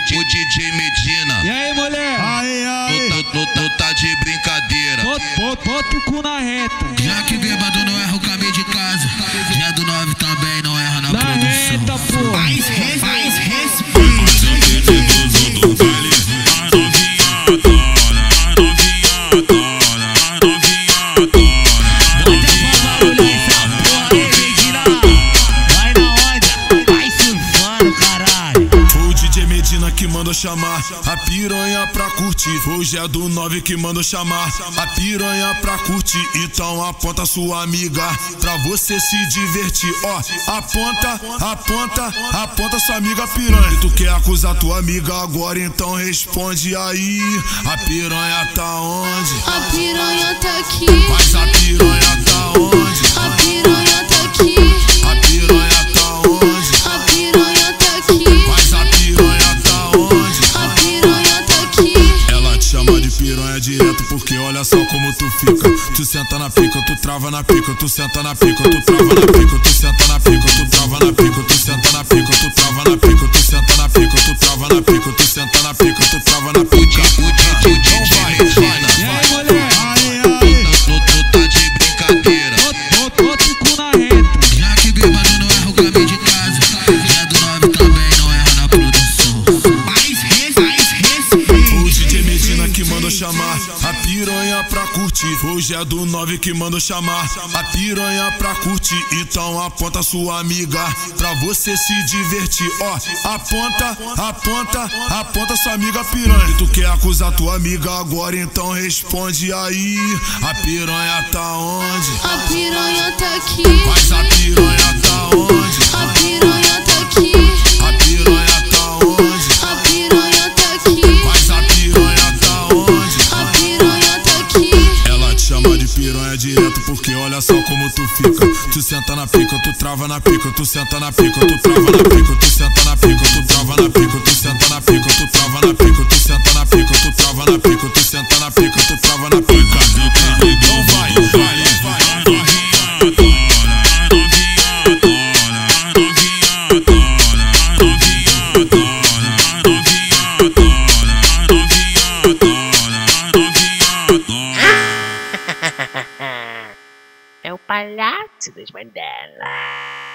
o DJ Medina. E aí, mulher? Tu tá de brincadeira. Bota o cu na reta. Já que bêbado não erra o caminho de casa, já do 9 também não erra na produção. Reta, pô. Mais respeito. Que mandou chamar a piranha pra curtir. Hoje é do 9 que mandou chamar a piranha pra curtir. Então aponta sua amiga pra você se divertir. Ó, aponta sua amiga piranha. Tu quer acusar tua amiga agora, então responde aí. A piranha tá onde? A piranha tá aqui. Mas a piranha tá onde? A piranha tá aqui. A piranha tá onde? A piranha tá aqui. Mas a piranha tá onde? A piranha tá aqui. Ela te chama de piranha direto porque olha só como tu fica. Tu senta na pica, tu trava na pica, tu senta na pica, tu trava na pica, tu senta na pica, tu trava na pica, tu senta na pica, tu trava na pica, tu senta na pica, tu trava na pica, tu senta na pica, tu trava na pica. O DJ Medina. E aí, mulher? Tu tá de brincadeira. Bota o cu na reta. Já que bêbado não erra o caminho de casa, já do 9 também não erra na produção. Mais respeito. O DJ Medina que mandou chamar a piranha pra curtir. Hoje é do 9 que mandou chamar a piranha pra curtir. Então aponta sua amiga pra você se divertir. Ó, aponta sua amiga piranha. E tu quer acusar tua amiga agora, então responde aí. A piranha tá onde? A piranha tá aqui. Mas a piranha tá onde? A piranha tá aqui. A piranha tá onde? A piranha tá aqui. Mas a piranha tá onde? A piranha tá aqui. Ela te chama de piranha direto porque olha só como tu fica. Tu senta na pica, tu trava na pica, tu senta na pica, tu trava na pica, tu senta na pica, tu trava na pica, tu senta na pica, tu trava na pica, tu senta na pica, tu trava na pica, tu senta na pica, tu trava na pica. Então vai. É o palhaço das Mandela.